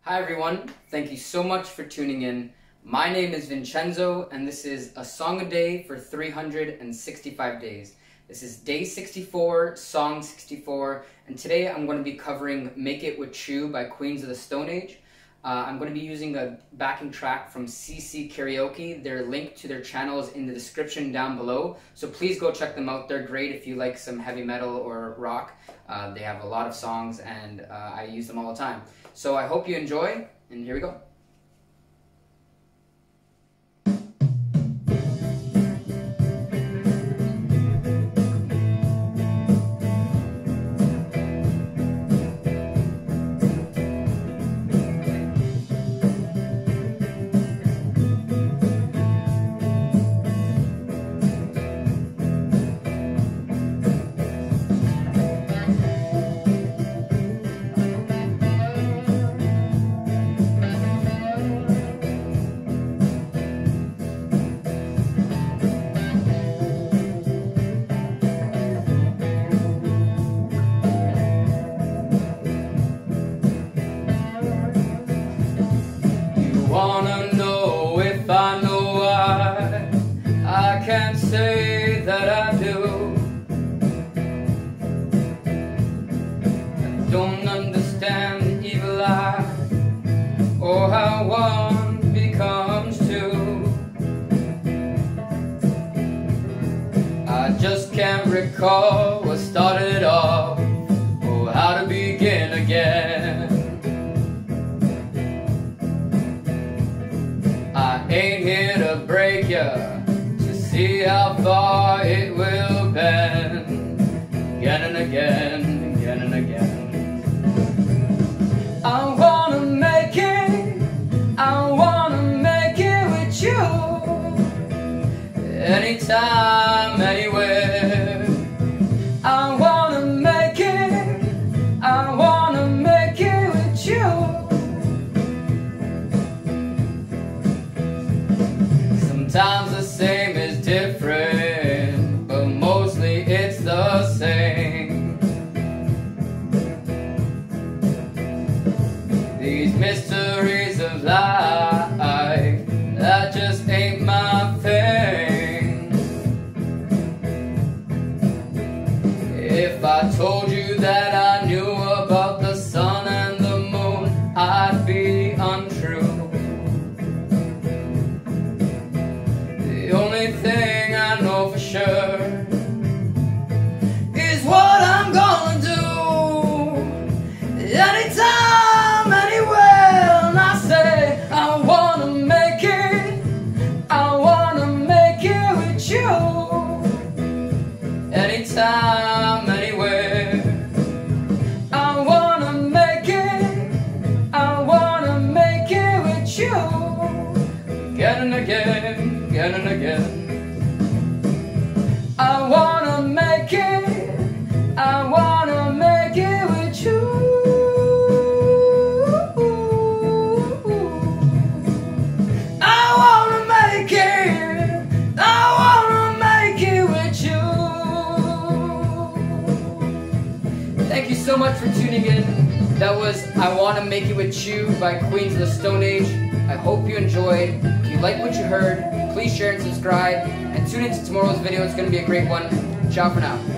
Hi everyone, thank you so much for tuning in. My name is Vincenzo and this is a song a day for 365 days. This is day 64, song 64, and today I'm going to be covering Make It Wit Chu by Queens of the Stone Age. I'm going to be using a backing track from CC Karaoke. Their link to their channel is in the description down below, so please go check them out. They're great if you like some heavy metal or rock. They have a lot of songs and I use them all the time. So I hope you enjoy, and here we go. Wanna know if I know why I can't say that I do. I don't understand the evil eye or how one becomes two. I just can't recall what started off or how to begin again. I ain't here to break ya, to see how far it will bend. Again and again, again and again. I wanna make it with you. Anytime, anywhere. I wanna make it with you. Sometimes the same is different, but mostly it's the same. These mysteries of life, that just ain't my thing. If I told you that I knew about the sun and the moon, I'd be untrue. The only thing I know for sure is what I'm gonna do. Anytime, anywhere, and I say I wanna make it with you. Anytime, anywhere. I wanna make it with you. Again and again, again and again. I wanna make it with you. I wanna make it with you. Thank you so much for tuning in. That was I Wanna Make It With You by Queens of the Stone Age. I hope you enjoyed. If you like what you heard, please share and subscribe, and tune into tomorrow's video. It's going to be a great one. Ciao for now.